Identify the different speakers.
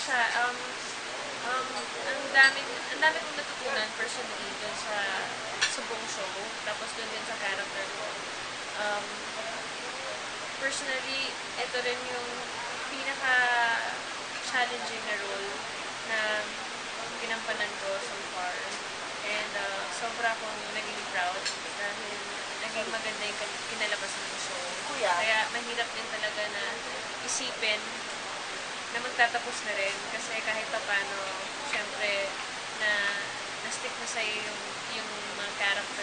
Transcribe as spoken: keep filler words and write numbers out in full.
Speaker 1: siya, um, um, ang daming, ang dami kong natutunan personally dun sa, sa buong show, tapos dun din sa character ko. Um, personally, ito rin yung pinaka-challenging na role na ginampanan ko so far. And uh, sobra akong naging proud dahil naging maganda yung kinalabasan ng show. Kaya mahirap din talaga na isipin na magtatapos na rin. Kasi kahit pa paano, syempre, na na-stick na sa'yo yung, yung mga character